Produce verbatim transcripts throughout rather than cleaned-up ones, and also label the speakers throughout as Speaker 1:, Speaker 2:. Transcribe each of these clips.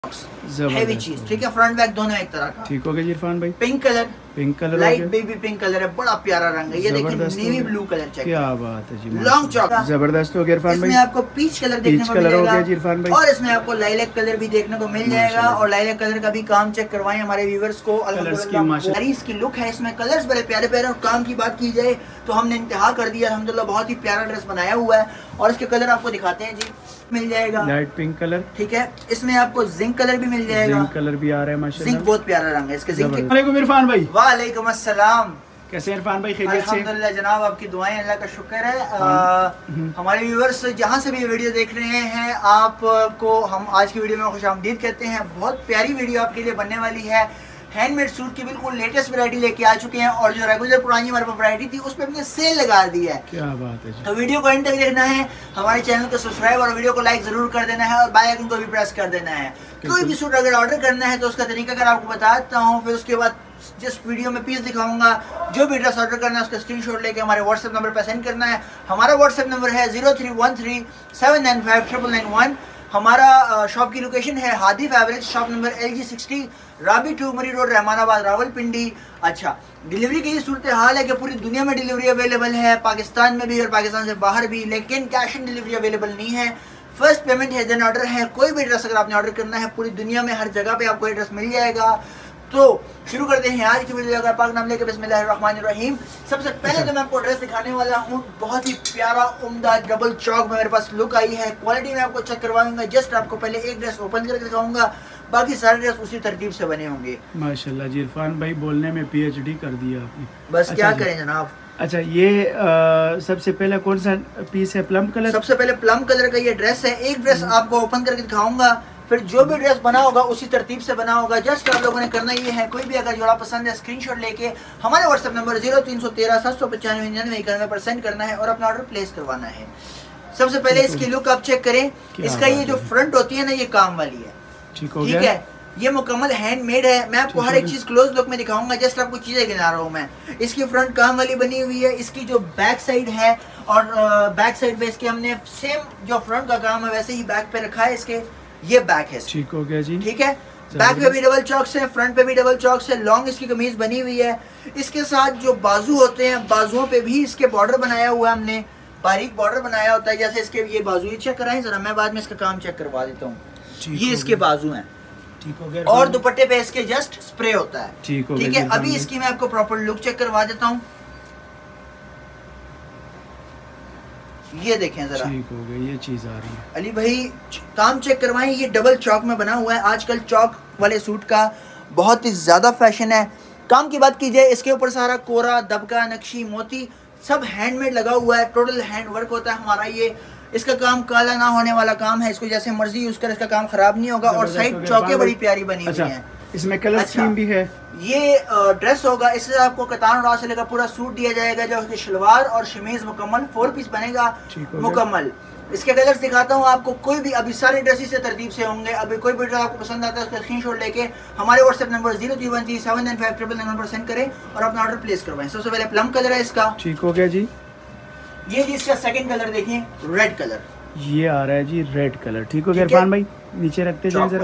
Speaker 1: Heavy चीज, ठीक है। फ्रंट बैक दोनों एक तरह का,
Speaker 2: ठीक हो गया इरफान भाई।
Speaker 1: Pink colour,
Speaker 2: pink colour,
Speaker 1: light baby pink colour है, बड़ा प्यारा रंग है। ये देखिए नेवी ब्लू कलर, चेक
Speaker 2: क्या बात है जी,
Speaker 1: लॉन्ग चौक
Speaker 2: जबरदस्त हो गया इरफान भाई।
Speaker 1: इसमें आपको पीच कलर देखने को मिलेगा
Speaker 2: इरफान भाई,
Speaker 1: और इसमें आपको लाइलैक कलर भी देखने को मिल जाएगा। और लाइलैक कलर का भी काम चेक करवाएं हमारे व्यूअर्स को। अल्हम्दुलिल्लाह इसकी लुक है, इसमें कलर्स बड़े प्यारे प्यारे। और काम की बात की जाए तो हमने इंतहा कर दिया अल्हम्दुलिल्लाह, बहुत ही प्यारा ड्रेस बनाया हुआ है। और इसके कलर आपको दिखाते हैं जी, मिल जाएगा
Speaker 2: लाइट पिंक कलर,
Speaker 1: ठीक है। इसमें आपको जिंक कलर भी मिल जाएगा,
Speaker 2: जिंक कलर भी आ रहा है माशाल्लाह।
Speaker 1: जिंक बहुत प्यारा रंग है इसके। जिंक
Speaker 2: वालेकुम इरफान भाई।
Speaker 1: वालेकुम अस्सलाम,
Speaker 2: कैसे इरफान भाई? खैरियत से?
Speaker 1: अल्हम्दुलिल्लाह जनाब, आपकी दुआएं, अल्लाह का शुक्र है। आ, हमारे व्यूअर्स जहाँ से भी वीडियो देख रहे हैं, आपको हम आज की वीडियो में खुशामदीद कहते हैं। बहुत प्यारी वीडियो आपके लिए बनने वाली है। हैंडमेड सूट की बिल्कुल लेटेस्ट वैरायटी लेके आ चुके हैं और जो रेगुलर पुरानी हमारे पास वैरायटी थी उस पर हमने सेल लगा दी है।
Speaker 2: क्या बात है जी।
Speaker 1: तो वीडियो को एंड तक देखना है, हमारे चैनल को सब्सक्राइब और वीडियो को लाइक जरूर कर देना है और बेल आइकन को भी प्रेस कर देना है। कोई भी सूट अगर ऑर्डर करना है तो उसका तरीका अगर आपको बताता हूँ, फिर उसके बाद जिस वीडियो में पीस दिखाऊंगा, जो भी ड्रेस ऑर्डर करना है उसका स्क्रीनशॉट लेके हमारे व्हाट्सएप नंबर पर सेंड करना है। हमारा व्हाट्सएप नंबर है zero three one three seven nine five triple nine one. हमारा शॉप की लोकेशन है Hadi fabrics, shop number L G sixty, Rabi two Murree road, Rahmanabad, Rawalpindi. अच्छा, डिलीवरी की ये सूरत हाल है कि पूरी दुनिया में डिलीवरी अवेलेबल है, पाकिस्तान में भी और पाकिस्तान से बाहर भी, लेकिन कैश ऑन डिलीवरी अवेलेबल नहीं है। फर्स्ट पेमेंट है देन ऑर्डर है। कोई भी ड्रेस अगर आपने ऑर्डर करना है, पूरी दुनिया में हर जगह पे आपको ये ड्रेस मिल जाएगा। तो शुरू करते हैं आज की वीडियो का पाक नाम लेकर, बिस्मिल्लाहिर्रहमानिर्रहीम। सबसे पहले तो मैं आपको ड्रेस दिखाने वाला हूँ, बहुत ही प्यारा उम्दा डबल चौक में मेरे पास लुक आई है। क्वालिटी में आपको चेक करवाऊंगा। जस्ट आपको पहले एक ड्रेस ओपन करके दिखाऊंगा, बाकी सारे ड्रेस उसी तरतीब से बने होंगे।
Speaker 2: माशाल्लाह जी, इरफान भाई बोलने में पीएचडी कर दिया आपने।
Speaker 1: बस
Speaker 2: अच्छा
Speaker 1: क्या करें जनाब।
Speaker 2: अच्छा, ये आ, सबसे पहले कौन सा पीस है? Plum colour.
Speaker 1: सबसे पहले प्लम कलर का ये ड्रेस है। एक ड्रेस आपको ओपन करके दिखाऊंगा, फिर जो भी ड्रेस बना होगा उसी तरतीब से बना होगा। जस्ट आप लोगों ने करना ये है, कोई भी अगर जोड़ा पसंद है स्क्रीनशॉट लेके हमारे व्हाट्सएप नंबर जीरो तीन सौ तेरह सात सौ पचानवे निन्यानवे इक्यानवे पर सेंड करना है और अपना ऑर्डर प्लेस करवाना है। सबसे पहले इसकी लुक आप चेक करें। इसका ये जो फ्रंट होती है ना, ये काम वाली है,
Speaker 2: ठीक हो
Speaker 1: ठीक
Speaker 2: गया?
Speaker 1: है। ये मुकम्मल हैंडमेड है। मैं आपको हर एक चीज क्लोज लुक में दिखाऊंगा, जस्ट आपको चीजें गिना रहा हूँ मैं। इसकी फ्रंट काम वाली बनी हुई है। इसकी जो बैक साइड है और बैक साइड पे इसके हमने सेम जो फ्रंट का काम है वैसे ही बैक पे रखा है। इसके ये बैक है,
Speaker 2: ठीक हो गया जी,
Speaker 1: ठीक है। बैक पे भी डबल चौक से, फ्रंट पे भी डबल चौक से लॉन्ग इसकी कमीज बनी हुई है। इसके साथ जो बाजू होते हैं, बाजुओं पे भी इसके बॉर्डर बनाया हुआ है हमने, बारीक बॉर्डर बनाया होता है। जैसे इसके ये बाजू, ये चेक कराएं जरा, मैं बाद में इसका काम चेक करवा देता हूँ। ये इसके बाजू हैं,
Speaker 2: ठीक हो गया।
Speaker 1: और दुपट्टे पे इसके जस्ट स्प्रे होता है,
Speaker 2: ठीक हो
Speaker 1: ठीक है। अभी इसकी मैं आपको प्रॉपर लुक चेक करवा देता हूँ। ये देखें जरा,
Speaker 2: ठीक हो गया, ये चीज आ रही है।
Speaker 1: अली भाई काम चेक करवाएं। ये डबल चौक में बना हुआ है। आजकल चौक वाले सूट का बहुत ही ज्यादा फैशन है। काम की बात की जाए, इसके ऊपर सारा कोरा, दबका, नक्शी, मोती सब हैंडमेड लगा हुआ है। टोटल हैंड वर्क होता है हमारा। ये इसका काम काला ना होने वाला काम है। इसको जैसे मर्जी यूज कर, इसका काम खराब नहीं होगा। और साइड चौके बड़ी प्यारी बनी हुई है।
Speaker 2: इसमें कलर स्कीम भी है।
Speaker 1: ये ड्रेस होगा, इससे आपको कतान और से लेकर पूरा सूट दिया जाएगा, जो उसकी शलवार और शमीज मुकम्मल फोर पीस बनेगा मुकम्मल। इसके कलर्स दिखाता हूँ आपको। कोई भी अभी सारे ड्रेसेस से तरतीब से होंगे। अभी कोई भी ड्रेस आपको पसंद आता है उसका स्क्रीनशॉट लेके हमारे WhatsApp number zero three one three seven nine five triple nine पर सेंड करें और अपना ऑर्डर प्लेस करवाएं। सबसे पहले प्लम कलर है इसका,
Speaker 2: ठीक हो गया जी।
Speaker 1: ये जी इसका सेकंड कलर देखें, रेड कलर।
Speaker 2: ये आ रहा है जी रेड कलर, ठीक हो गया इरफान भाई। नीचे रखते जाए जरा।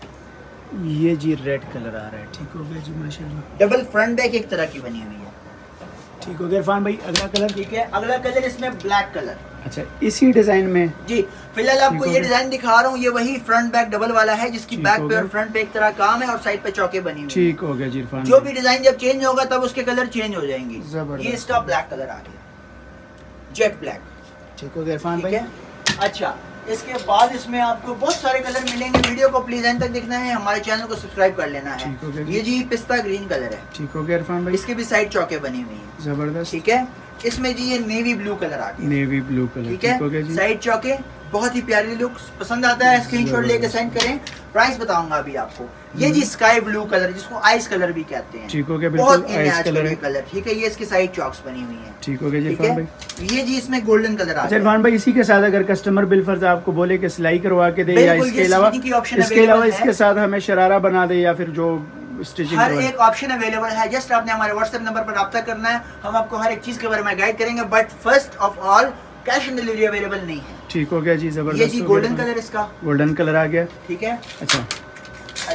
Speaker 2: ये जी रेड कलर आ रहा है, ठीक हो गया जी माशाल्लाह।
Speaker 1: डबल फ्रंट बैक एक तरह की बनी हुई है,
Speaker 2: ठीक हो गया इरफान भाई। अगला कलर,
Speaker 1: ठीक है। अगला कलर इसमें ब्लैक कलर।
Speaker 2: अच्छा, इसी डिजाइन में
Speaker 1: जी फिलहाल आपको ये डिजाइन दिखा रहा हूँ। ये वही फ्रंट बैक डबल वाला है, जिसकी बैक पे और फ्रंट पे एक तरह काम है और साइड पे चौके बनी हुई।
Speaker 2: ठीक हो गया जी इरफान।
Speaker 1: जो भी डिजाइन जब चेंज होगा तब उसके कलर चेंज हो जाएंगे। ये इसका ब्लैक कलर आ गया, जेट ब्लैक,
Speaker 2: ठीक हो गया इरफान भाई।
Speaker 1: अच्छा, इसके बाद इसमें आपको बहुत सारे कलर मिलेंगे। वीडियो को प्लीज एंड तक देखना है, हमारे चैनल को सब्सक्राइब कर लेना है। ये जी पिस्ता ग्रीन कलर है,
Speaker 2: ठीक हो गया इरफान भाई।
Speaker 1: इसके भी साइड चौके बनी हुई है,
Speaker 2: जबरदस्त,
Speaker 1: ठीक है। इसमें जी ये नेवी ब्लू कलर आ गया,
Speaker 2: नेवी ब्लू कलर,
Speaker 1: ठीक है। साइड चौके, बहुत ही प्यारी लुक। पसंद आता है स्क्रीनशॉट लेके सेंड करें। प्राइस बताऊंगा अभी आपको। ये जी स्काई ब्लू कलर, जिसको आइस कलर भी कहते हैं,
Speaker 2: ठीक हो गया,
Speaker 1: बहुत आइस कलर कलर, ठीक है। ये इसकी साइड चौक्स बनी हुई है,
Speaker 2: ठीक हो गया जी इरफान भाई।
Speaker 1: ये जी इसमें गोल्डन कलर आ गया
Speaker 2: इरफान भाई। इसी के साथ अगर कस्टमर बिलफर्ज आपको बोले कि सिलाई करवा के दे, या इसके अलावा इसके अलावा इसके साथ हमें शरारा बना दे या फिर जो स्टिचिंग,
Speaker 1: हर एक ऑप्शन अवेलेबल है। जस्ट आपने हमारे व्हाट्सएप नंबर पर रब्ता करना है, हम आपको हर एक चीज के बारे में गाइड करेंगे। But first of all cash on delivery available नहीं है,
Speaker 2: ठीक हो गया जी, जबरदस्त।
Speaker 1: ये जी गोल्डन कलर, इसका
Speaker 2: गोल्डन कलर आ गया,
Speaker 1: ठीक है।
Speaker 2: अच्छा,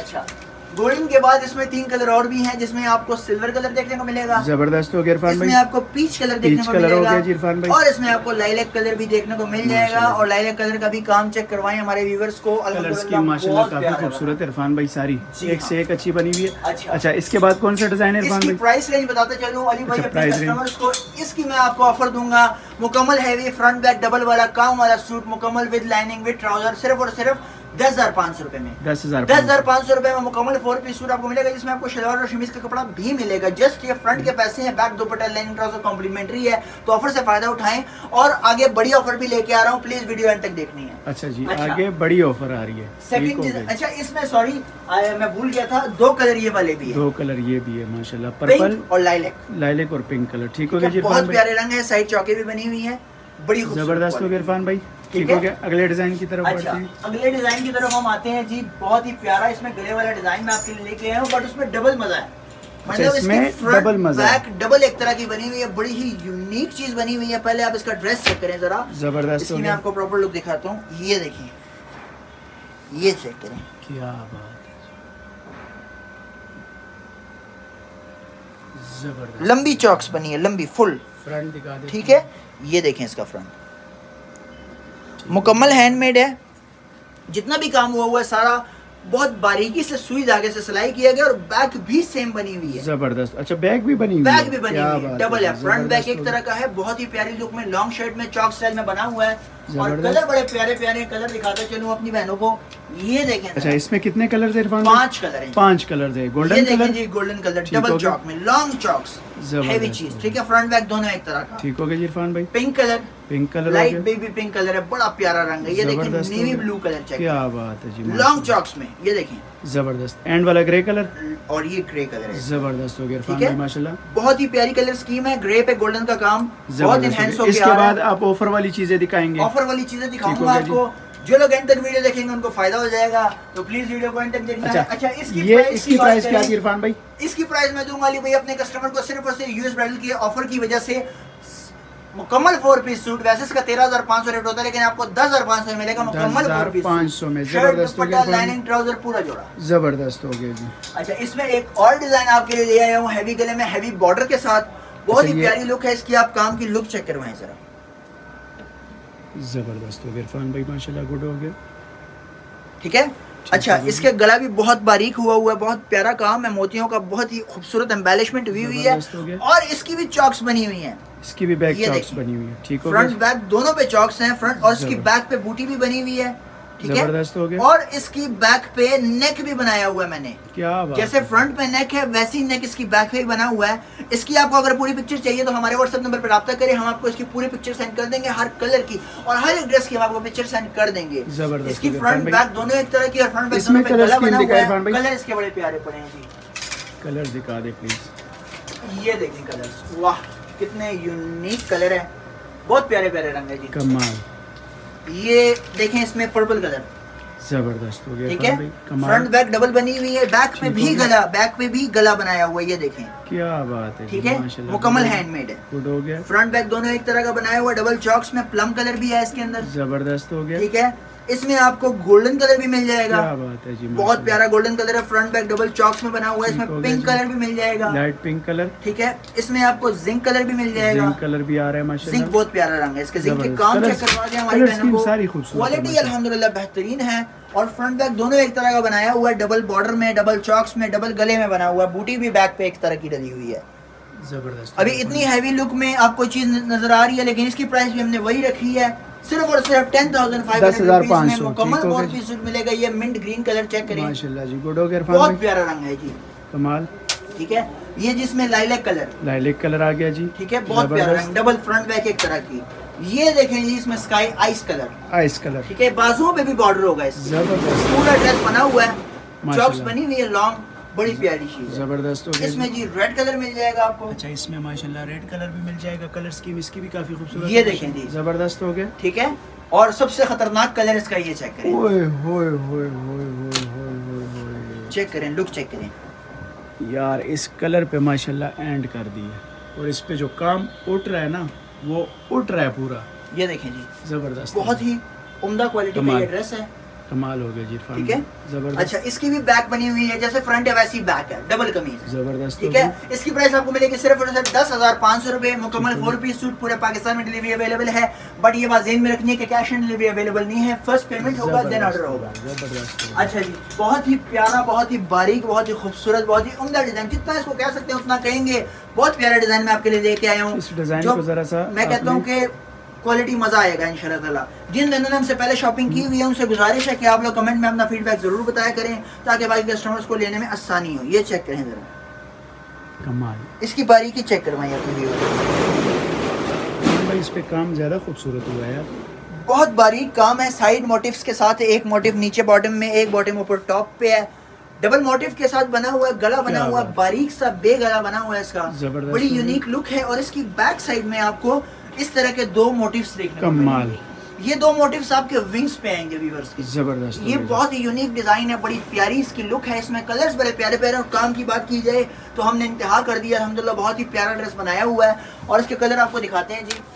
Speaker 1: अच्छा, गोल्डन के बाद इसमें तीन कलर और भी हैं, जिसमें आपको सिल्वर कलर देखने को मिलेगा,
Speaker 2: जबरदस्त हो गया इरफान भाई।
Speaker 1: इसमें आपको पीच कलर देखने को मिलेगा
Speaker 2: इरफान भाई,
Speaker 1: और इसमें आपको लाइलैक कलर भी देखने को मिल जाएगा। और लाइलैक कलर का भी काम चेक करवाएं हमारे व्यूअर्स को।
Speaker 2: कलर्स की माशाल्लाह काफी खूबसूरत इरफान भाई, सारी एक से एक अच्छी बनी हुई है।
Speaker 1: अच्छा,
Speaker 2: अच्छा इसके बाद कौन सा डिजाइन है इरफान भाई?
Speaker 1: प्राइस रेंज बताते चलूं अली भाई अपने कस्टमर्स को। इसकी मैं आपको ऑफर दूंगा, मुकम्मल हैवी फ्रंट बैक डबल वाला काम वाला सूट, मुकम्मल विद लाइनिंग विद ट्राउजर, सिर्फ और सिर्फ दस हजार पाँच सौ रुपए में। दस हजार दस हजार पाँच सौ रुपए में मुकम्मल फोर पीस सूट आपको मिलेगा, जिसमें आपको शलवार और शमीज का कपड़ा भी मिलेगा। जस्ट ये फ्रंट के पैसे हैं, बैक दुपट्टा लाइनिंग ट्राउजर कॉम्प्लीमेंट्री है, तो ऑफर से फायदा उठाएं। और आगे बड़ी ऑफर भी लेके आ रहा हूँ, प्लीज वीडियो एंड तक देखनी है।
Speaker 2: अच्छा जी, अच्छा। आगे बड़ी ऑफर आ रही है
Speaker 1: सेकंड। अच्छा इसमें सॉरी मैं भूल गया था, दो कलर ये वाले भी है,
Speaker 2: दो कलर ये भी है माशाल्लाह, पर्पल
Speaker 1: और लाइलैक,
Speaker 2: लाइलैक और पिंक कलर। ठीक हो गया,
Speaker 1: बहुत प्यारे रंग है, साइड चौके भी बनी हुई है, बड़ी
Speaker 2: जबरदस्त हो गया इरफान भाई। ठीक हो गया, अगले डिजाइन की तरफ बढ़ते हैं।
Speaker 1: अगले डिजाइन की तरफ हम आते हैं जी, बहुत ही प्यारा इसमें गले वाला डिजाइन मैं आपके लिए लेके आया हूँ, बट उसमें डबल मजा है, मतलब इसमें डबल मजा, बैक डबल एक तरह की बनी हुई है, बड़ी ही यूनिक चीज बनी हुई है। पहले आप इसका ड्रेस चेक करें जरा,
Speaker 2: जबरदस्त।
Speaker 1: मैं आपको प्रॉपर लुक दिखाता हूँ, ये देखिए, ये चेक करें,
Speaker 2: क्या बात, जबरदस्त।
Speaker 1: लंबी चॉक्स बनी है, लंबी फुल
Speaker 2: फ्रंट दिखा दे।
Speaker 1: ठीक है, ये देखें इसका फ्रंट मुकम्मल हैंडमेड है, जितना भी काम हुआ हुआ है सारा बहुत बारीकी से सुई धागे से सिलाई किया गया, और बैक भी सेम बनी हुई है,
Speaker 2: जबरदस्त। अच्छा बैक भी बनी हुई है,
Speaker 1: बैक भी बनी हुई है, डबल है, फ्रंट बैक एक तरह का है, बहुत ही प्यारी लुक में लॉन्ग शर्ट में चॉक स्टाइल में बना हुआ है, और कलर बड़े प्यारे प्यारे कलर दिखाता चलूं अपनी बहनों को, ये देखें।
Speaker 2: अच्छा इसमें कितने कलर है इरफान?
Speaker 1: पांच कलर हैं,
Speaker 2: पांच कलर है, गोल्डन कलर
Speaker 1: जी, गोल्डन कलर डबल चॉक में, लॉन्ग चॉक्स, हैवी चीज। ठीक है, फ्रंट बैक दोनों एक तरह का।
Speaker 2: ठीक हो गया इरफान भाई।
Speaker 1: Pink colour,
Speaker 2: pink colour,
Speaker 1: light baby pink colour है, बड़ा प्यारा रंग है, ये देखें, नेवी ब्लू कलर चेक,
Speaker 2: क्या बात है जी,
Speaker 1: लॉन्ग चॉक्स में, ये देखें,
Speaker 2: जबरदस्त। एंड वाला ग्रे कलर,
Speaker 1: और ये ग्रे कलर है,
Speaker 2: जबरदस्त हो गया इरफान भाई माशाल्लाह,
Speaker 1: बहुत ही प्यारी कलर स्कीम है, ग्रे पे गोल्डन का काम बहुत इनहैंस हो गया।
Speaker 2: इसके बाद आप ऑफर वाली चीजें दिखाएंगे,
Speaker 1: ऑफर वाली चीजें दिखाऊंगा आपको, जो लोग एंड तक वीडियो देखेंगे उनको फायदा हो जाएगा, तो प्लीज वीडियो को एंड तक देखना है। अच्छा इसकी
Speaker 2: ये इसकी प्राइस क्या है इरफान भाई?
Speaker 1: इसकी प्राइस मैं दूंगा अली भाई अपने कस्टमर को सिर्फ और सिर्फ यूएस ब्राइडल की ऑफर की वजह से, मुकम्मल फोर पीस सूट, वैसे इसका तेरह हजार पाँच सौ रेट होता है, लेकिन आपको दस हजार पाँच सौ मिलेगा मुकम्मल फोर पीस
Speaker 2: पाँच सौ में, जबरदस्त हो गया,
Speaker 1: लाइनिंग ट्राउजर पूरा जोड़ा,
Speaker 2: जबरदस्त हो गया जी।
Speaker 1: अच्छा इसमें एक और डिजाइन आपके लिए ले आया हूँ, हैवी गले में, हैवी बॉर्डर के साथ, बहुत ही प्यारी लुक है इसकी, आप काम की लुक चेक करवाएं जरा,
Speaker 2: जबरदस्त हो गया इरफान भाई माशाल्लाह, गुड हो गया।
Speaker 1: ठीक है, अच्छा इसके गला भी बहुत बारीक हुआ हुआ है, बहुत प्यारा काम है, मोतियों का बहुत ही खूबसूरत एम्बेलिशमेंट हुई हुई है, और इसकी भी चॉक्स बनी हुई हैं,
Speaker 2: इसकी भी बैक चॉक्स बनी हुई है। ठीक हो,
Speaker 1: फ्रंट बैक दोनों पे चॉक्स हैं, फ्रंट और इसकी बैक पे बूटी भी बनी हुई है। ठीक है,
Speaker 2: जबरदस्त हो गया।
Speaker 1: और इसकी बैक पे नेक भी बनाया हुआ है मैंने,
Speaker 2: क्या बात,
Speaker 1: जैसे फ्रंट पे नेक है वैसी नेक इसकी बैक पे भी बना हुआ है। इसकी आपको अगर पूरी पिक्चर चाहिए तो हमारे व्हाट्सएप नंबर पर राब्ता करें, हम आपको इसकी पूरी पिक्चर सेंड कर देंगे, हर कलर की और हर एक ड्रेस की हम आपको पिक्चर सेंड कर देंगे।
Speaker 2: जबरदस्त।
Speaker 1: इसकी फ्रंट बैक दोनों एक तरह की, और फ्रंट बैक दोनों पे गला बना हुआ है, कलर इसके बड़े प्यारे पड़े हैं जी।
Speaker 2: कलर दिखा दे प्लीज,
Speaker 1: ये देखें कलर्स, वाह कितने यूनिक कलर है, बहुत प्यारे प्यारे रंग है जी,
Speaker 2: कमाल।
Speaker 1: ये देखें इसमें पर्पल कलर,
Speaker 2: जबरदस्त हो गया।
Speaker 1: ठीक है, फ्रंट बैक डबल बनी हुई है, बैक पे भी गला, बैक पे भी गला बनाया हुआ है, ये देखें,
Speaker 2: क्या बात है।
Speaker 1: ठीक है, मुकम्मल हैंडमेड है,
Speaker 2: गुड हो गया।
Speaker 1: फ्रंट बैक दोनों एक तरह का बनाया हुआ, डबल चॉक्स में, प्लम कलर भी है इसके अंदर,
Speaker 2: जबरदस्त हो गया।
Speaker 1: ठीक है, इसमें आपको गोल्डन कलर भी मिल जाएगा,
Speaker 2: क्या बात है जी,
Speaker 1: बहुत प्यारा गोल्डन कलर है, फ्रंट बैक डबल चॉक्स में बना हुआ है, इसमें पिंक कलर भी मिल जाएगा,
Speaker 2: लाइट पिंक कलर,
Speaker 1: ठीक है, इसमें आपको जिंक कलर भी मिल जाएगा,
Speaker 2: जिंक कलर भी आ रहा है माशाल्लाह,
Speaker 1: जिंक बहुत प्यारा रंग है, इसके जिंक के काम चेक करवा दें हमारी बहनों को,
Speaker 2: सारी खूबसूरत
Speaker 1: क्वालिटी अल्हम्दुलिल्लाह बेहतरीन है, और फ्रंट बैक दोनों एक तरह का बनाया हुआ है, डबल बॉर्डर में, डबल चॉक्स में, डबल गले में बना हुआ है, बूटी भी बैक पे एक तरह की डली हुई है,
Speaker 2: जबरदस्त।
Speaker 1: अभी इतनी हैवी लुक में आपको चीज नजर आ रही है, लेकिन इसकी प्राइस भी हमने वही रखी है, सिर्फ और सिर्फ टेन थाउजेंड फाइव हंड्रेड में मुकम्मल फोर पीस सूट मिलेगा। ये मिंट ग्रीन कलर चेक करें,
Speaker 2: माशाल्लाह जी, गुड हो गया,
Speaker 1: बहुत प्यारा रंग है जी,
Speaker 2: कमाल।
Speaker 1: ठीक है, ये जिसमें लाइलैक कलर,
Speaker 2: लाइलैक कलर आ गया जी,
Speaker 1: ठीक है, बहुत प्यारा रंग, डबल फ्रंट बैक एक तरह की, ये देखें जी इसमें sky ice colour,
Speaker 2: ice colour,
Speaker 1: ठीक है, बाजुओं पे भी बॉर्डर होगा,
Speaker 2: जबरदस्त,
Speaker 1: पूरा ड्रेस बना हुआ है, चॉक्स बनी हुई है लॉन्ग, बड़ी प्यारी चीज,
Speaker 2: जबरदस्त हो गया।
Speaker 1: इसमें जी रेड कलर मिल जाएगा आपको,
Speaker 2: अच्छा इसमें माशाल्लाह रेड कलर भी मिल जाएगा, कलर स्कीम इसकी भी काफी खूबसूरत,
Speaker 1: ये देखें जी,
Speaker 2: जबरदस्त हो गया,
Speaker 1: ठीक है, और सबसे खतरनाक कलर इसका ये चेक करें,
Speaker 2: ओए होए होए होए होए होए होए,
Speaker 1: चेक करें, लुक चेक करें
Speaker 2: यार, इस कलर पे माशाल्लाह एंड कर दी है, और इस पे जो काम उठ रहा है ना वो उठ रहा है पूरा,
Speaker 1: ये देखें जी,
Speaker 2: जबरदस्त,
Speaker 1: बहुत ही उम्दा क्वालिटी का ये ड्रेस है,
Speaker 2: कमाल हो गया जी इरफान,
Speaker 1: ठीक है
Speaker 2: जबरदस्त।
Speaker 1: अच्छा इसकी भी बैक बनी हुई है, जैसे फ्रंट है वैसी बैक है, डबल कमीज,
Speaker 2: जबरदस्त,
Speaker 1: ठीक है। इसकी प्राइस आपको मिलेगी सिर्फ और सिर्फ दस हजार पाँच सौ रुपए। मुकम्मल फोर पीस सूट पूरे पाकिस्तान में डिलीवरी अवेलेबल है, बट ये बात ज़हन में रखनी है कि कैश ऑन डिलीवरी अवेलेबल नहीं है, फर्स्ट पेमेंट होगा देन ऑर्डर होगा। अच्छा जी बहुत ही प्यारा, बहुत ही बारीक, बहुत ही खूबसूरत, बहुत ही उम्दा डिजाइन, जितना इसको कह सकते हैं उतना कहेंगे। बहुत प्यारा डिजाइन मैं आपके लिए लेके आया हूँ, मैं कहता हूँ कि क्वालिटी मजा आएगा इंशाल्लाह ताला। जिन लोगों ने हमसे पहले शॉपिंग की हुई है उनसे गुजारिश है कि आप लोग कमेंट में अपना फीडबैक जरूर बताया करें ताकि बाकी कस्टमर्स को लेने में आसानी हो। ये चेक करें जरा,
Speaker 2: कमाल,
Speaker 1: इसकी बारीकी चेक करवाएं अपनी
Speaker 2: भाई, इस पे काम ज्यादा खूबसूरत हुआ है यार,
Speaker 1: बहुत बारीक काम है। साइड मोटिव्स के साथ, एक मोटिव नीचे बॉटम में, एक बॉटम ऊपर टॉप पे है, डबल मोटिव के साथ बना हुआ है, गला बना हुआ है, बारीक सा बेगला बना हुआ है, इसका बड़ी यूनिक लुक है। और इसकी बैक साइड में आपको इस तरह के दो मोटिव्स देखने को मिलेंगे। ये दो मोटिव्स आपके विंग्स पे आएंगे व्यूअर्स के,
Speaker 2: जबरदस्त।
Speaker 1: ये बहुत ही यूनिक डिजाइन है, बड़ी प्यारी इसकी लुक है, इसमें कलर्स बड़े प्यारे प्यारे। और काम की बात की जाए तो हमने इंतहा कर दिया अल्हम्दुलिल्लाह, बहुत ही प्यारा ड्रेस बनाया हुआ है। और इसके कलर आपको दिखाते हैं जी,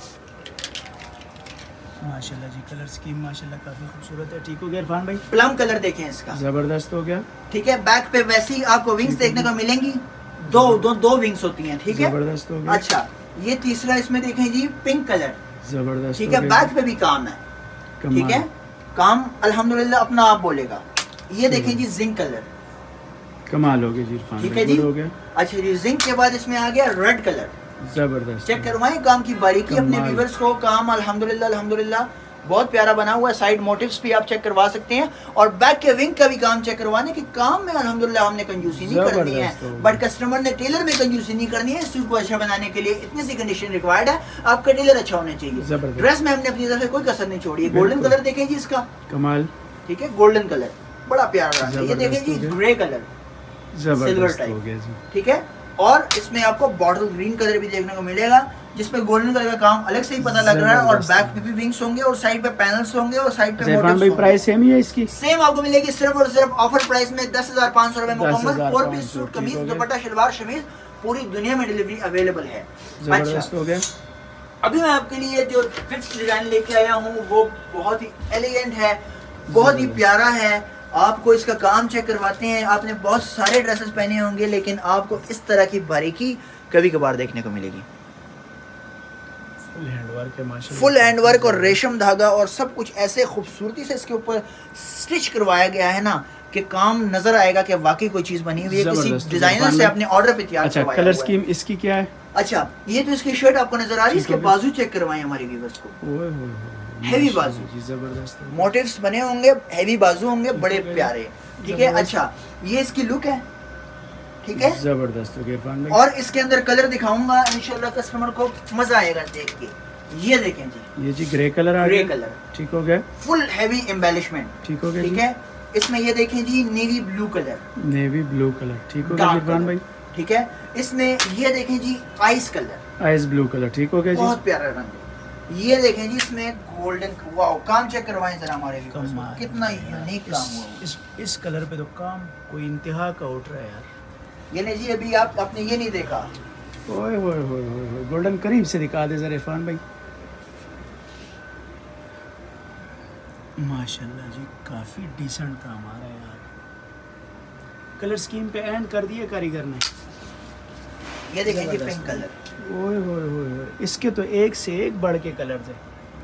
Speaker 2: माशाल्लाह जी, कलर स्कीम माशाल्लाह काफी खूबसूरत है। ठीक हो गया इरफान भाई,
Speaker 1: प्लम कलर देखें इसका,
Speaker 2: जबरदस्त हो गया,
Speaker 1: ठीक है। बैक पे वैसी आपको विंग्स देखने को मिलेंगी, दो दो दो विंग्स होती हैं, ठीक है,
Speaker 2: जबरदस्त हो गया।
Speaker 1: अच्छा ये तीसरा इसमें देखें जी, पिंक कलर,
Speaker 2: जबरदस्त,
Speaker 1: ठीक है। बैक पे भी काम है, ठीक है, काम अल्हम्दुलिल्लाह अपना आप बोलेगा। ये देखें जी जिंक कलर,
Speaker 2: कमाल हो गया जी इरफान,
Speaker 1: ठीक है जी।
Speaker 2: हो गया।
Speaker 1: अच्छा जी जिंक के बाद इसमें आ गया रेड कलर,
Speaker 2: जबरदस्त।
Speaker 1: चेक करवाएं काम की बारीकी अपने व्यूअर्स को, काम अल्हम्दुलिल्लाह अल्हम्दुलिल्लाह बहुत प्यारा बना हुआ है। साइड मोटिव्स भी आप चेक करवा सकते हैं, और बैक के विंग का भी काम चेक करवाने के काम में अल्हम्दुलिल्लाह हमने कंजूसी नहीं करनी है, बट कस्टमर ने टेलर में कंजूसी नहीं करनी है। इस सूट को अच्छा बनाने के लिए इतनी सी कंडीशन रिक्वायर्ड है, आपका टेलर अच्छा होना चाहिए। ड्रेस में हमने अपनी तरफ से कोई कसर नहीं छोड़ी है। गोल्डन कलर देखें जी इसका,
Speaker 2: कमाल,
Speaker 1: ठीक है, गोल्डन कलर बड़ा प्यारा रंग है। ये देखें जी ग्रे कलर, सिल्वर टाइप, ठीक है। और इसमें आपको बॉटल ग्रीन कलर भी देखने को मिलेगा, जिसमें गोल्डन कलर का काम अलग से ही पता लग रहा है। और बैक पे भी विंग्स होंगे, और साइड पे पैनल्स होंगे, और साइड पे मोटिव्स होंगे।
Speaker 2: प्राइस सेम ही है इसकी,
Speaker 1: सेम आपको मिलेगी सिर्फ और सिर्फ ऑफर प्राइस में दस हजार पाँच सौ रुपए मुकम्मल। फोर पीस सूट, कमीज, दुपट्टा, शलवार, शमीज पूरी दुनिया में डिलीवरी अवेलेबल है।
Speaker 2: जबरदस्त हो गया।
Speaker 1: अभी मैं आपके लिए जो फिफ्थ डिजाइन लेके आया हूँ वो बहुत ही एलिगेंट है, बहुत ही प्यारा है। आपको इसका काम चेक करवाते हैं। आपने बहुत सारे ड्रेसेस पहने होंगे, लेकिन आपको इस तरह की बारीकी कभी कभार देखने को मिलेगी।
Speaker 2: फुल हैंडवर्क है माशाल्लाह,
Speaker 1: फुल हैंडवर्क और रेशम धागा और सब कुछ ऐसे खूबसूरती से इसके ऊपर स्टिच करवाया गया है ना कि काम नजर आएगा कि वाकई कोई चीज बनी हुई है, किसी डिजाइनर से अपने ऑर्डर पे तैयार
Speaker 2: करवाया। अच्छा कलर स्कीम इसकी क्या है?
Speaker 1: अच्छा ये तो इसकी शर्ट आपको नजर आ रही है, इसके बाजू चेक करवाएं हमारे व्यूअर्स को, हेवी बाजू,
Speaker 2: जबरदस्त
Speaker 1: मोटिव्स बने होंगे, हेवी बाजू होंगे, बड़े प्यारे, ठीक है। अच्छा ये इसकी लुक है, ठीक है,
Speaker 2: जबरदस्त हो गया।
Speaker 1: और इसके अंदर कलर दिखाऊंगा इंशाल्लाह, कस्टमर को मजा आएगा देख के। ये देखें जी,
Speaker 2: ये जी ग्रे कलर आ
Speaker 1: ग्रे कलर,
Speaker 2: ठीक हो गया,
Speaker 1: फुल हेवी एम्बेलिशमेंट,
Speaker 2: ठीक हो गया,
Speaker 1: ठीक है। इसमें ये देखें जी navy blue colour,
Speaker 2: navy blue colour, ठीक हो गया इरफान भाई,
Speaker 1: ठीक है। इसमें ये देखें जी ice colour,
Speaker 2: ice blue colour, ठीक हो गया जी,
Speaker 1: बहुत प्यारा रंग है। ये देखें जी इसमें गोल्डन, वाओ काम चेक करवाएं जरा हमारे व्यूअर्स को, कितना यूनिक काम हुआ है।
Speaker 2: इस इस कलर पे तो काम कोई इंतहा का उठ रहा है यार।
Speaker 1: ये नहीं जी अभी आप आपने ये नहीं देखा,
Speaker 2: ओए होए होए होए, गोल्डन करीब से दिखा दे जरा इरफान भाई। माशाल्लाह जी काफी डिसेंट काम आ रहा है यार। कलर स्कीम पे एंड कर दिए कारीगर ने।
Speaker 1: ये देखें जी पिंक कलर,
Speaker 2: ओए होए होए, इसके तो एक से एक बढ़ के कलर थे,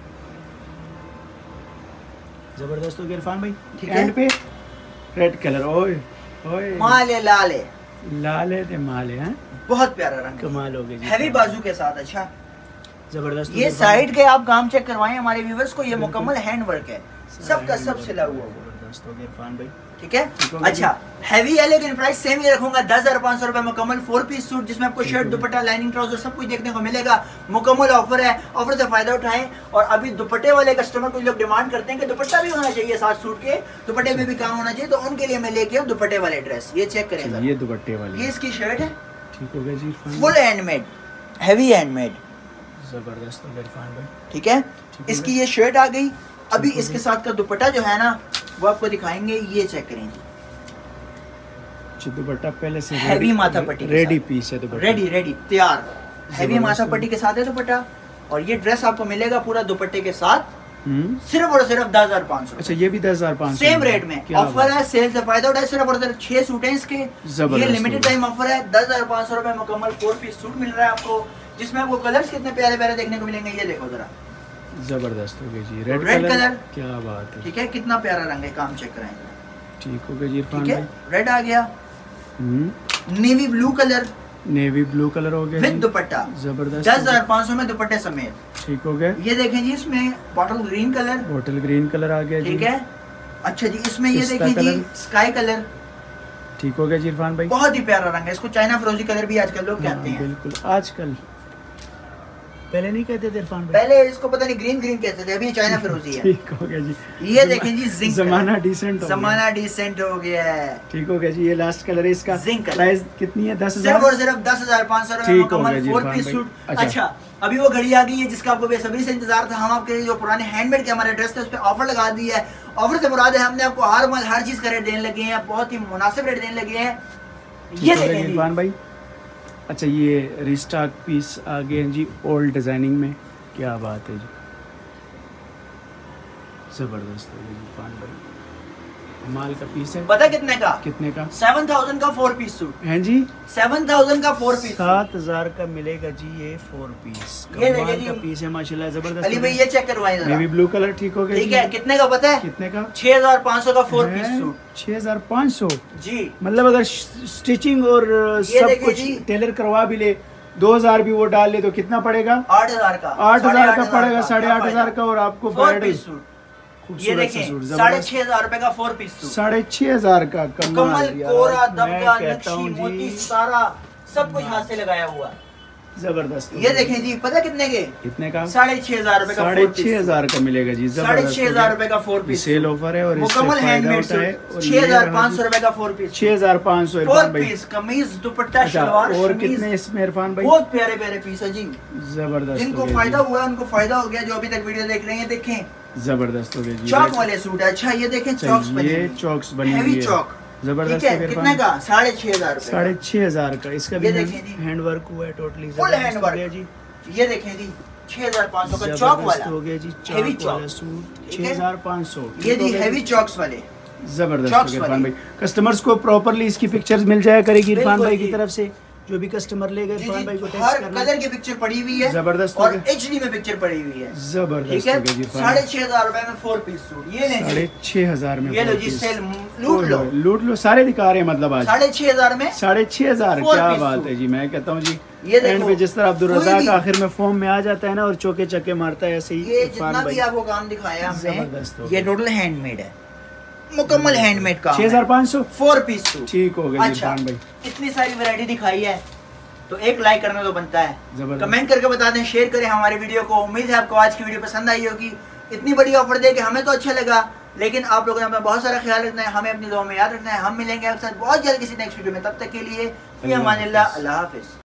Speaker 2: जबरदस्त हो गया इरफान भाई।
Speaker 1: ठीक है,
Speaker 2: एंड पे रेड कलर, ओए ओए
Speaker 1: माले लाले
Speaker 2: लाले थे माले हैं,
Speaker 1: बहुत प्यारा रंग,
Speaker 2: कमाल हो गया जी,
Speaker 1: हैवी बाजू के साथ। अच्छा
Speaker 2: जबरदस्त।
Speaker 1: ये साइड के आप काम चेक करवाएं हमारे व्यूअर्स को, ये मुकम्मल हैंड वर्क है, सबका सब सिला हुआ है,
Speaker 2: जबरदस्त हो गया इरफान भाई,
Speaker 1: ठीक है। अच्छा हैवी है लेकिन प्राइस सेम ही रखूंगा, दस हजार पाँच सौ रुपए मुकम्मल फोर पीस सूट, जिसमें आपको शर्ट, दुपट्टा, लाइनिंग, ट्राउजर सब कुछ देखने को मिलेगा। मुकम्मल ऑफर है, ऑफर से फायदा उठाएं। और अभी दुपट्टे वाले कस्टमर को लोग डिमांड करते हैं कि दुपट्टा भी होना चाहिए साथ सूट के, दुपट्टे में भी काम होना चाहिए, तो उनके लिए मैं लेके आऊँ दुपट्टे वाले ड्रेस। ये चेक करें,
Speaker 2: ये दुपट्टे वाले,
Speaker 1: ये इसकी शर्ट है,
Speaker 2: ठीक हो गया जी,
Speaker 1: फुल हैंडमेड, हैवी हैंडमेड,
Speaker 2: जबरदस्त हो गया इरफान भाई,
Speaker 1: ठीक है। इसकी ये शर्ट आ गई। अभी इसके साथ का दुपट्टा जो है ना वो आपको दिखाएंगे, ये चेक करें जी,
Speaker 2: दुपट्टा पहले से
Speaker 1: हैवी माथा पट्टी,
Speaker 2: रेडी पीस है दुपट्टा,
Speaker 1: रेडी रेडी तैयार, हैवी माथा पट्टी के साथ है दुपट्टा। और ये ड्रेस आपको मिलेगा पूरा दुपट्टे के साथ, सिर्फ और सिर्फ दस हजार पाँच सौ।
Speaker 2: अच्छा ये भी दस हजार पाँच सौ
Speaker 1: सेम रेट में ऑफर है, सेल से फायदा उठाए। सिर्फ और सिर्फ छह सूट है इसके, ये लिमिटेड टाइम ऑफर है। दस हजार पाँच सौ रुपए मुकम्मल फोर पीस सूट मिल रहा है आपको, जिसमें आपको कलर्स कितने प्यारे प्यारे देखने को मिलेंगे। ये देखो जरा,
Speaker 2: जबरदस्त हो गया जी। रेड
Speaker 1: रेड कलर, कलर
Speaker 2: क्या बात है,
Speaker 1: ठीक है, कितना प्यारा रंग है, काम चेक कराएंगे।
Speaker 2: ठीक हो गया जी इरफान
Speaker 1: भाई। रेड आ गया, navy blue colour,
Speaker 2: navy blue colour हो गया
Speaker 1: विद दुपट्टा,
Speaker 2: जबरदस्त,
Speaker 1: दस हजार पाँच सौ में दुपट्टे समेत।
Speaker 2: ठीक हो गया।
Speaker 1: ये देखें जी, इसमें bottle green colour,
Speaker 2: bottle green colour आ गया,
Speaker 1: ठीक है। अच्छा जी, इसमें ये देखें जी स्काई कलर,
Speaker 2: ठीक हो गया जी इरफान भाई,
Speaker 1: बहुत ही प्यारा रंग है। इसको चाइना फिरोजी कलर भी आजकल लोग कहते हैं।
Speaker 2: बिल्कुल, आजकल, पहले नहीं कहते थे इरफान भाई,
Speaker 1: पहले इसको पता नहीं ग्रीन ग्रीन कहते थे, अभी चाइना फिरोजी है।
Speaker 2: ठीक हो गया जी।
Speaker 1: ये देखें जी जिंक,
Speaker 2: जमाना डिसेंट हो
Speaker 1: जमाना डिसेंट हो गया है।
Speaker 2: ठीक हो गया जी। ये लास्ट कलर है इसका,
Speaker 1: जिंक
Speaker 2: प्राइस कितनी है? दस
Speaker 1: हजार, सिर्फ और सिर्फ दस हजार पाँच सौ रुपए फोर पीस सूट। अच्छा, अभी वो घड़ी आ गई है जिसका आपको बेसब्री से इंतजार था। हम आपके जो पुराने हैंडमेड के हमारे ड्रेस थे उस पर ऑफर लगा दी है। ऑफर से मुराद है हमने आपको हर माल हर चीज का रेट देने लगे हैं, बहुत ही मुनासिब रेट देने लगे हैं। ये देखें इरफान भाई।
Speaker 2: अच्छा ये रिस्टॉक पीस आ गए हैं जी ओल्ड डिजाइनिंग में, क्या बात है जी, जबरदस्त है जी इरफान भाई, माल का पीस है।
Speaker 1: पता कितने का?
Speaker 2: कितने का?
Speaker 1: सेवन थाउजेंड का फोर पीस सूट है जी, सेवन थाउजेंड का फोर पीस,
Speaker 2: सात हजार का मिलेगा जी ये फोर पीस।
Speaker 1: ये देखिए जी,
Speaker 2: का पीस है माशाल्लाह, जबरदस्त।
Speaker 1: अली भाई ये चेक करवाइए जरा,
Speaker 2: नेवी ब्लू कलर, ठीक हो गया।
Speaker 1: ठीक है, कितने का पता है?
Speaker 2: कितने का?
Speaker 1: छह हजार पाँच सौ का फोर पीस सूट।
Speaker 2: छह हजार पाँच सौ
Speaker 1: जी,
Speaker 2: मतलब अगर स्टिचिंग और सब कुछ टेलर करवा भी ले, दो हजार भी वो डाल ले तो कितना पड़ेगा?
Speaker 1: आठ हजार का,
Speaker 2: आठ हजार का पड़ेगा, साढ़े आठ हजार का। और आपको
Speaker 1: फोर पीस सूट, ये देखें साढ़े छह हजार रुपए का फोर पीस सूट,
Speaker 2: साढ़े छह हजार का।
Speaker 1: कमल कोरा दबका नक्शी मोती सारा सब कुछ हाथ से लगाया हुआ,
Speaker 2: जबरदस्त।
Speaker 1: ये देखें जी, पता कितने के?
Speaker 2: कितने का?
Speaker 1: साढ़े छह हजार रुपए का,
Speaker 2: साढ़े छह हजार का मिलेगा जी,
Speaker 1: साढ़े छह हजार रुपए का फोर पीस
Speaker 2: सेल ऑफर है। और
Speaker 1: मुकम्मल हैंडमेड सूट, छह हजार पाँच सौ रुपए का फोर पीस,
Speaker 2: छह हजार पाँच सौ
Speaker 1: फोर पीस, कमीज दुपट्टा शलवार।
Speaker 2: और कितने इसमें इरफान भाई?
Speaker 1: बहुत प्यारे प्यारे पीस है जी,
Speaker 2: जबरदस्त।
Speaker 1: जिनको फायदा हुआ उनको फायदा हो गया, जो अभी तक वीडियो देख रहे हैं देखें,
Speaker 2: जबरदस्त हो गया जी।
Speaker 1: चौक वाले सूट है। अच्छा ये देखें चौक्स बने,
Speaker 2: ये चौक्स बनी
Speaker 1: हैवी चौक,
Speaker 2: जबरदस्त
Speaker 1: है। कितने का? साढ़े छह हजार
Speaker 2: साढ़े छह हजार का। इसका भी हैंड वर्क हुआ है, टोटली
Speaker 1: फुल हैंड वर्क जी। ये देखें जी, छह हजार पाँच सौ का चौक वाला
Speaker 2: हो गया जी,
Speaker 1: हैवी
Speaker 2: चौक सूट, छह हजार पाँच सौ।
Speaker 1: ये जी हैवी चौक्स वाले,
Speaker 2: जबरदस्त इरफान भाई। कस्टमर्स को प्रॉपरली इसकी पिक्चर्स मिल जाया करेगी इरफान भाई की तरफ से, जो भी कस्टमर लेगा इरफान भाई को टेक्स्ट करना।
Speaker 1: कलर की पिक्चर पड़ी हुई है,
Speaker 2: जबरदस्त,
Speaker 1: और एचडी में पिक्चर पड़ी हुई है,
Speaker 2: जबरदस्त।
Speaker 1: साढ़े छह हजार रुपए में फोर पीस सूट, ये नहीं
Speaker 2: साढ़े छह हजार में,
Speaker 1: ये लो जी सेल, लूट लो
Speaker 2: लूट लो, सारे दिखा रहे हैं मतलब आज
Speaker 1: साढ़े छह हजार में,
Speaker 2: साढ़े छह हजार क्या बात है जी। मैं कहता हूँ जी, ये एंड पे जिस तरह अब्दुल रज़ाक आखिर में फॉर्म में आ जाता है ना और चौके चक्के मारता है, ऐसे ही
Speaker 1: ये जितना भी आपको काम दिखाया हमने, ये टोटल हैंडमेड है, मुकम्मल हैंडमेड का।
Speaker 2: छह हजार पाँच सौ
Speaker 1: फोर पीस सूट,
Speaker 2: ठीक हो गया
Speaker 1: अच्छा
Speaker 2: भाई।
Speaker 1: इतनी सारी वैरायटी दिखाई है तो एक लाइक करना तो बनता है, कमेंट करके बता दें, शेयर करें हमारे वीडियो को। उम्मीद है आपको आज की वीडियो पसंद आई होगी। इतनी बड़ी ऑफर दे के हमें तो अच्छा लगा, लेकिन आप लोगों ने अपना बहुत सारा ख्याल रखना है, हमें अपनी दुआ में याद रखना है। हम मिलेंगे आपके साथ बहुत जल्द किसी नेक्स्ट वीडियो में, तब तक के लिए फी अमानिल्लाह, अल्लाह हाफिज़।